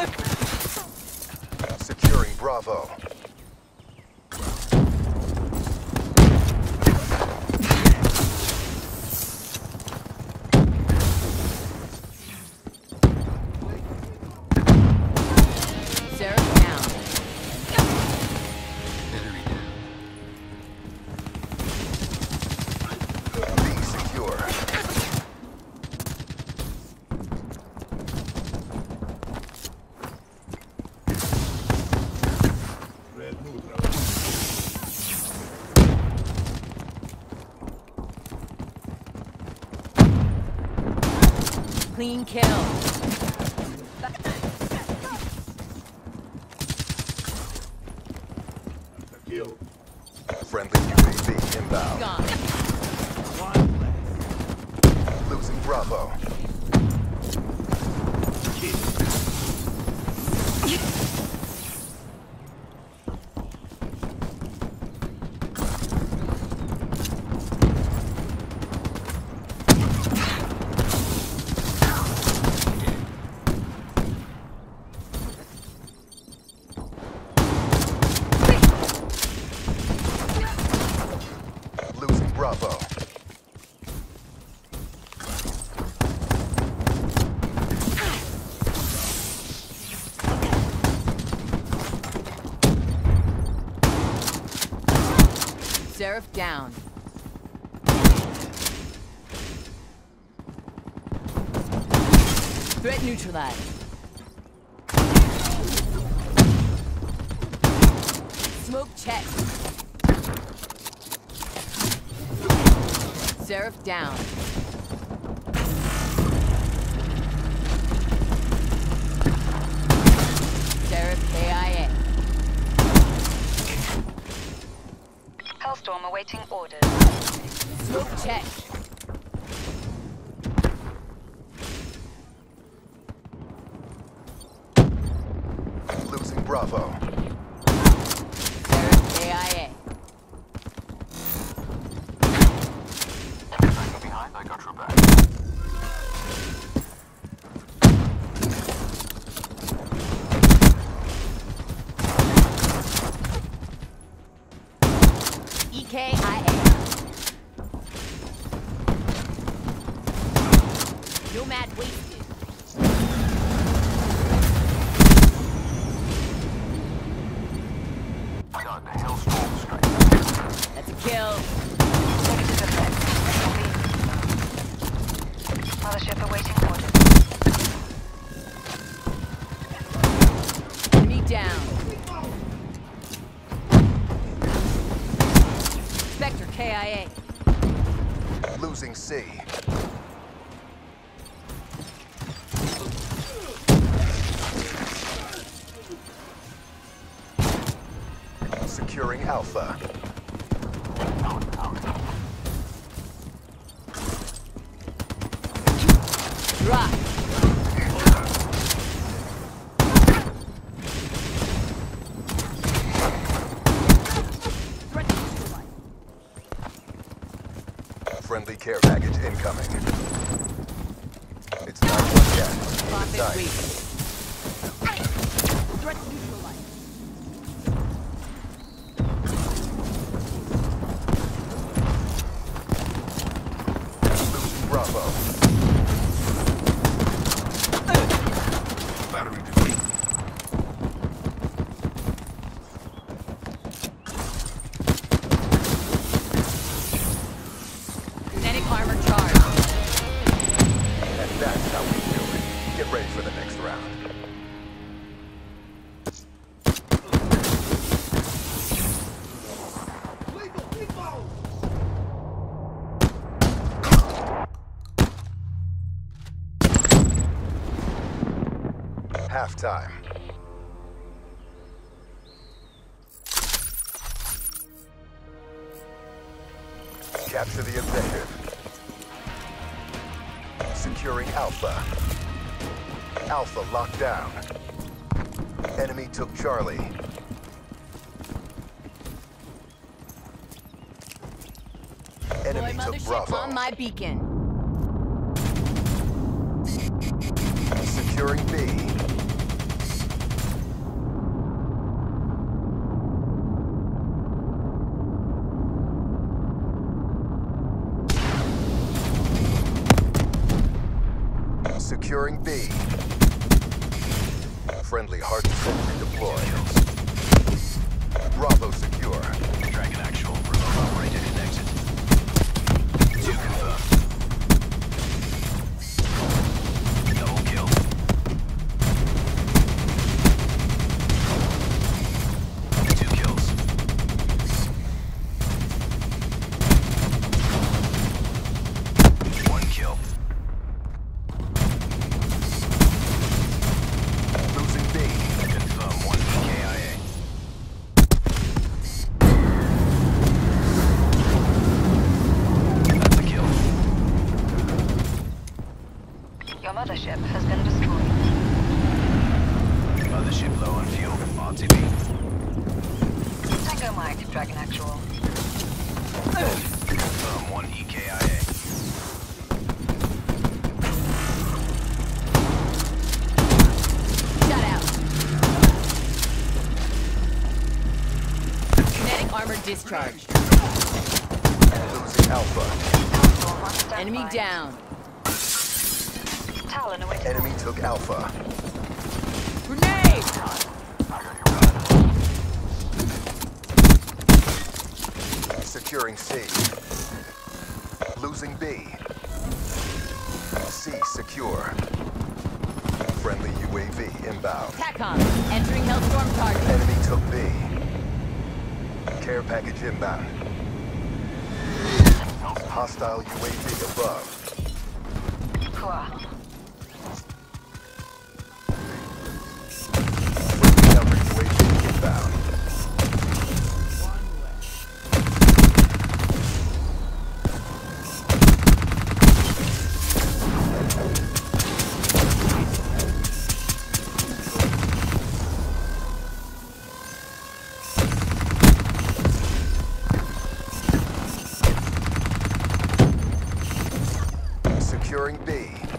Securing Bravo. Clean kill. Friendly UAV inbound. Gone. Losing Bravo. Losing Bravo. Seraph down. Threat neutralized. Smoke check. Seraph down. Seraph KIA. Hellstorm awaiting orders. Smoke check. Losing Bravo. Seraph KIA. Behind, I got your back. EKIA. Nomad wasted. I got the Hellstorm strike. That's a kill. Negative effect. Mothership awaiting orders. Enemy down. Spectre KIA. Losing C. Securing Alpha. Drop. Friendly care package incoming. It's not one yet. Profit Inside. weak. Threat neutralized. Losing Bravo. Battery defeat. Kinetic armor charge. And that's how we do it. Get ready for the next round. Halftime. Capture the objective. Securing Alpha. Alpha locked down. Enemy took Charlie. Enemy Boy, took mothership Bravo. on my beacon. Securing B. Friendly hardened sentry deployed. Bravo secure. Dragon actual. Remote operated in exit. 2 confirmed. Double kill. 2 kills. 1 kill. Losing B. Confirm 1 KIA. That's a kill. Your mothership has been destroyed. Mothership low on fuel. RTB. Tango Mike, Dragon Actual. Confirm 1 EKIA. Shut out. Kinetic armor discharged. Losing Alpha. Council on standby. Enemy down. Talon awaiting Enemy orders. took Alpha. Grenade! Securing C. Losing B. C secure. Friendly UAV inbound. TACOM, entering Hellstorm target. Enemy took B. Care package inbound. Hostile UAV above. Hua. Friendly counter UAV inbound. Securing B.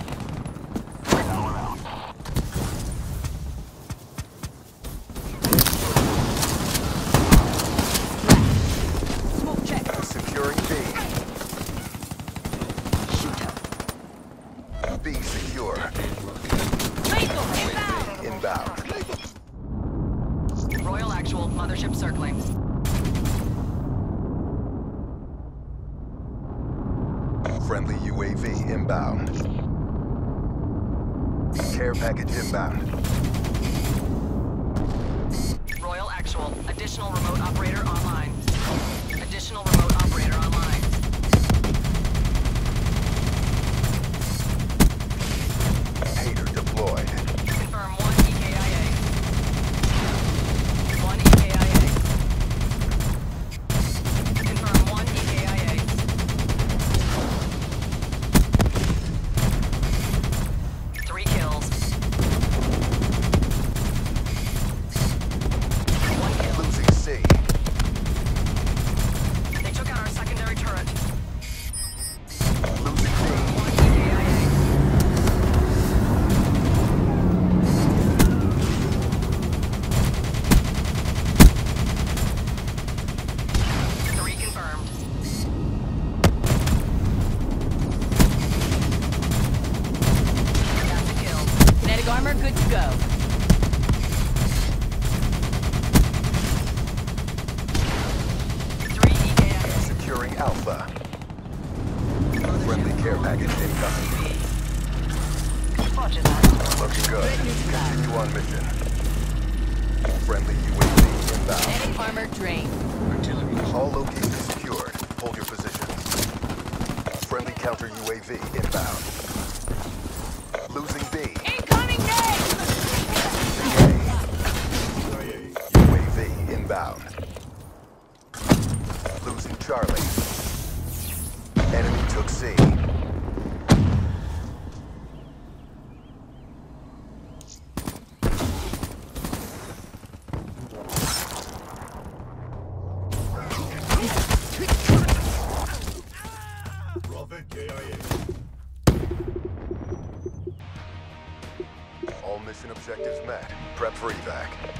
Smoke check. Securing B. B secure. Lethal inbound. Inbound. Royal Actual, mothership circling. Friendly UAV inbound. Care package inbound. Royal Actual, additional remote operator online. Additional remote operator online. Hater deployed. Confirm 1 EKIA. 1 EKIA. Confirm 1 EKIA. 3 kills. 1 kill. Losing C. They took out our secondary turret. Losing B. 1 EKIA. Three confirmed. That's a kill. Kinetic armor good to go. Three EKIA. Securing Alpha. Friendly care package incoming. Roger that. Looking good. Good news, guys. Continue on mission. Friendly UAV inbound. Kinetic armor drained. All locations secured. Hold your positions. Friendly counter UAV inbound. Losing B. Incoming nade! UAV inbound. Losing Charlie. Enemy took C. All mission objectives met. Prep for evac.